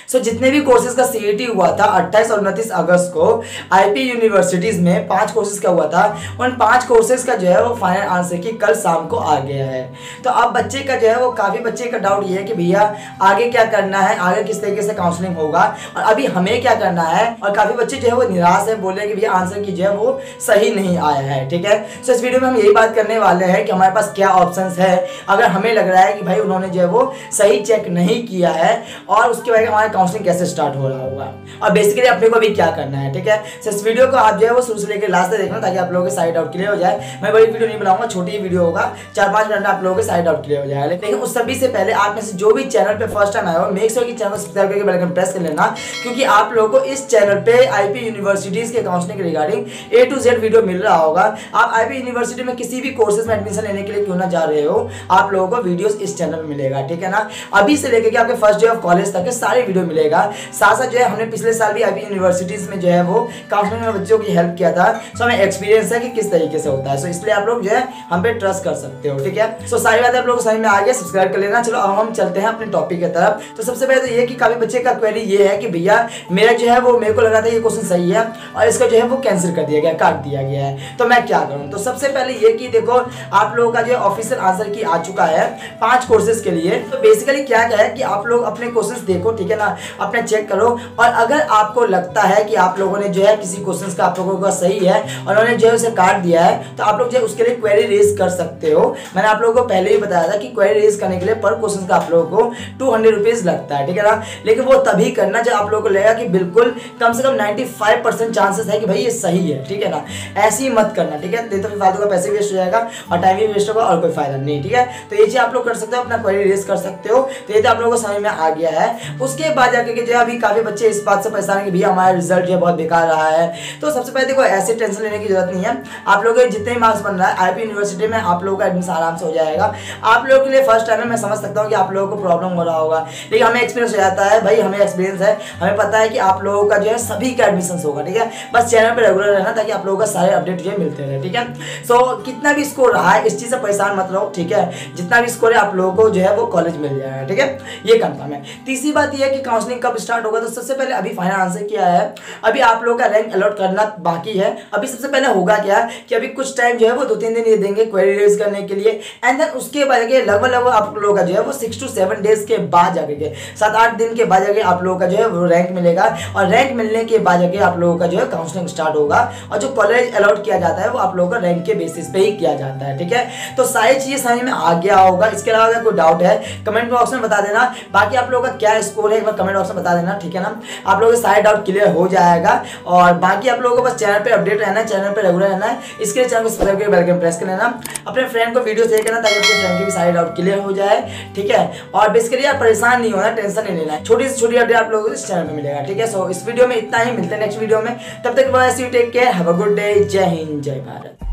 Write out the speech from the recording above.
सो जितने भी कोर्सेज का सीईटी हुआ था 28 और 29 अगस्त को आईपी यूनिवर्सिटीज में 5 कोर्सेज का हुआ था, उन 5 कोर्सेज का जो है वो फाइनल आंसर की कल शाम को आ गया है। तो अब बच्चे का जो है वो काफ़ी बच्चे का डाउट ये है कि भैया आगे क्या करना है, आगे किस तरीके से काउंसलिंग होगा और अभी हमें क्या करना है। और काफ़ी बच्चे जो है वो निराश है, बोले कि भैया आंसर की जो है वो सही नहीं आया है। ठीक है, सो इस वीडियो में हम यही बात करने वाले हैं कि हमारे पास क्या ऑप्शंस है अगर हमें लग रहा है कि भाई उन्होंने जो है वो सही चेक नहीं किया है और उसके बाद हमारा काउंसलिंग कैसे स्टार्ट हो रहा होगा और बेसिकली अपने को भी क्या करना है। ठीक है, सो इस वीडियो को आप जो है वो शुरू से लेकर लास्ट तक देखना ताकि आप लोगों के साइड आउट क्लियर हो जाए। मैं बड़ी वीडियो नहीं बनाऊंगा, छोटी ही वीडियो होगा, 4-5 मिनट में आप लोगों के साइड आउट क्लियर हो जाएगा। लेकिन उस सभी से पहले आप में से जो भी चैनल पे फर्स्ट टाइम आया हो मेक श्योर कि चैनल को सब्सक्राइब करके बेल आइकन प्रेस कर लेना, क्योंकि आप लोगों को इस चैनल पे आईपी यूनिवर्सिटीज के काउंसलिंग के regarding A to Z video मिल रहा होगा। आप आईपी यूनिवर्सिटी में किसी भी कोर्सेज में एडमिशन लेने के लिए क्यों ना जा रहे हो, आप लोगों को वीडियोस इस चैनल में मिलेगा। ठीक है ना, अभी से लेकर के आपके फर्स्ट डे ऑफ कॉलेज तक के सारे वीडियो मिलेगा। साथ साथ जो है हमने पिछले साल भी आईपी यूनिवर्सिटीज में जो है वो काउंसलिंग में बच्चों की हेल्प किया था, सो हमें एक्सपीरियंस है कि किस तरीके से होता है। सो इसलिए आप लोग जो है हम पे ट्रस्ट कर सकते हो। ठीक है, सो सारी बातें आप लोगों को समझ में आ गया, सब्सक्राइब कर लेना। चलो अब हम चलते हैं अपने टॉपिक की तरफ। तो सबसे पहले तो ये कि काफी बच्चे का क्वेरी ये है कि भैया मेरा जो है वो मेरे को लगा था ये क्वेश्चन सही है और इसका जो है वो कैंसिल कर दिया गया, काट दिया गया है, तो मैं क्या करूं। तो सबसे पहले ये कि देखो आप लोगों का जो ऑफिशियल आंसर की आ चुका है 5 कोर्सेज के लिए। तो बेसिकली क्या है कि आप लोग अपने क्वेश्चंस देखो, ठीक है ना, अपने चेक करो और अगर आपको लगता है कि आप लोगों ने जो है किसी क्वेश्चंस का आप लोगों का सही है और उन्होंने जो है उसे काट दिया है तो आप लोग जो है उसके लिए क्वेरी रेज कर सकते हो। मैंने आप लोगों को पहले ही बताया था कि क्वेरी रेज करने के लिए पर क्वेश्चन का आप लोगों को 200 रुपीज लगता है। ठीक है ना, लेकिन वो तभी करना जब आप लोगों को लगेगा कि बिल्कुल कम से कम 95% चांसेस है कि भाई ये सही है। ठीक है ना, ऐसे ही मत करना। ठीक है, नहीं तो फिर फालतू का पैसे वेस्ट हो जाएगा और टाइम भी वेस्ट होगा और कोई फायदा नहीं। ठीक है, तो ये चीज आप लोग कर सकते हो, अपना क्वेरी रेज कर सकते हो। तो ये तो आप लोगों को समझ में आ गया है। उसके बाद जाकर के जो है अभी काफी बच्चे इस बात से परेशान है कि भैया हमारा रिजल्ट जो है बहुत बेकार रहा है। तो सबसे पहले देखो ऐसे टेंशन लेने की जरूरत नहीं है। आप लोगों के जितने मार्क्स बन रहा है आईपी यूनिवर्सिटी में आप लोगों का एडमिशन आराम से हो जाएगा। आप लोगों के लिए फर्स्ट टाइम है, मैं समझ सकता हूँ कि आप लोगों को प्रॉब्लम हो रहा होगा, लेकिन हमें एक्सपीरियंस हो जाता है भाई, हमें एक्सपीरियंस है, हमें पता है कि आप लोगों का जो है सभी का एडमिशन होगा। ठीक है, बस चैनल पर रेगुलर रहना ताकि आप लोगों का सारे अपडेट जो है मिलते रहे। ठीक है, सो कितना भी स्कोर रहा है इस चीज से परेशान मत रहो। ठीक है, जितना भी स्कोर है आप लोगों को जो है वो कॉलेज मिल जाएगा। ठीक है, ये कंफर्म है। तीसरी बात यह है कि काउंसलिंग कब स्टार्ट होगा। तो सबसे पहले अभी फाइनल आंसर किया है, अभी आप लोगों का रैंक अलॉट करना बाकी है। अभी सबसे पहले होगा क्या कि अभी कुछ टाइम जो है वो 2-3 दिन ये देंगे क्वेरी रेज करने के लिए, एंड देन उसके बाद लगभग आप लोगों का जो है वो 6 to 7 डेज के बाद जाके 7-8 दिन के बाद जाके आप लोगों का जो है वो रैंक मिलेगा और रैंक मिलने के बाद जाके आप लोगों का जो है काउंसलिंग स्टार्ट होगा और जो कॉलेज अलॉट किया जाता है वो आप लोगों का रैंक के बेसिस पे ही किया जाता है। ठीक है, तो सारी चीजें समझ में आ गया होगा। इसके अलावा अगर कोई डाउट है कमेंट बॉक्स में बता देना। बाकी आप लोगों का क्या स्कोर है एक बार कमेंट बॉक्स में बता देना। ठीक है ना, आप लोगों के सारे डाउट क्लियर हो जाएगा और बाकी आप लोगों को बस चैनल पे अपडेट रहना है, चैनल पे रेगुलर रहना है। इसके लिए चैनल को सब्सक्राइब करके बेल आइकन प्रेस कर लेना, अपने फ्रेंड को वीडियो शेयर करना ताकि अपने फ्रेंड के भी सारे डाउट क्लियर हो जाए। ठीक है, और बेसिकली आप परेशान नहीं होना, टेंशन नहीं लेना है, छोटी से छोटी अपडेट आप लोगों को इस चैनल में मिलेगा। ठीक है, सो इस वीडियो में इतना ही, मिलते हैं नेक्स्ट वीडियो में, तब तक bye, see you, take care, have a good day, Jai Hind, जय भारत।